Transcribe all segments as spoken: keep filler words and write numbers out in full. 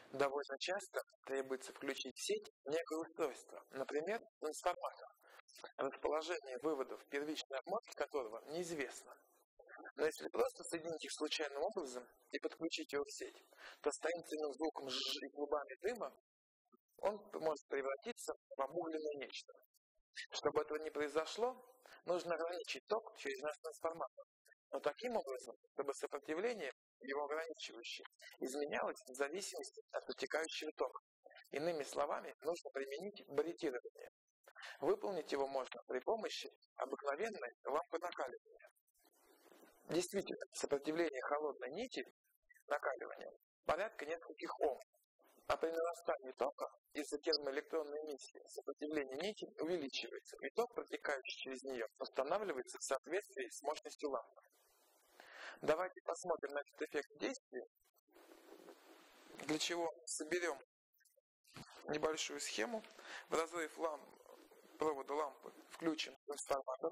Довольно часто требуется включить в сеть некое устройство, например, трансформатор, расположение выводов первичной обмотки которого неизвестно. Но если просто соединить их случайным образом и подключить его в сеть, то с таинственным звуком жжж и клубами дыма он может превратиться в обугленное нечто. Чтобы этого не произошло, нужно ограничить ток через наш трансформатор, но таким образом, чтобы сопротивление, его ограничивающее, изменялось в зависимости от протекающего тока. Иными словами, нужно применить баритирование. Выполнить его можно при помощи обыкновенной лампы накаливания. Действительно, сопротивление холодной нити накаливания порядка нескольких Ом, а при нарастании тока из-за термоэлектронной эмиссии сопротивление нити увеличивается, и ток, протекающий через нее, устанавливается в соответствии с мощностью лампы. Давайте посмотрим на этот эффект действия, для чего соберем небольшую схему. В разрыв ламп, провода лампы включим трансформатор.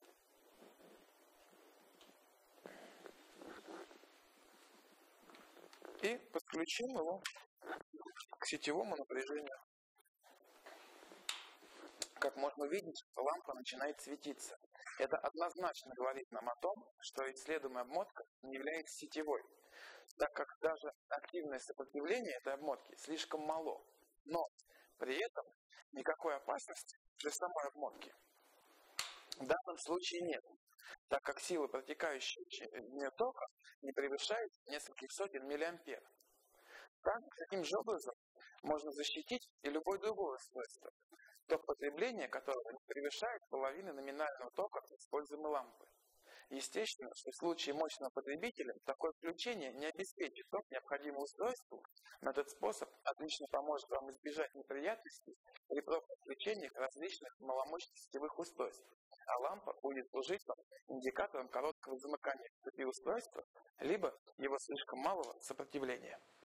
И подключим его к сетевому напряжению. Как можно видеть, лампа начинает светиться. Это однозначно говорит нам о том, что исследуемая обмотка не является сетевой, так как даже активное сопротивление этой обмотки слишком мало. Но при этом никакой опасности для самой обмотки в данном случае нет, так как сила протекающего через нее тока не превышает нескольких сотен миллиампер. Так, таким же образом можно защитить и любое другое устройство, ток потребления которого не превышает половины номинального тока используемой лампы. Естественно, что в случае мощного потребителя такое включение не обеспечит ток необходимому устройству, но этот способ отлично поможет вам избежать неприятностей при пробном включении различных маломощных сетевых устройств, а лампа будет служить вам индикатором короткого замыкания цепи устройства, либо его слишком малого сопротивления.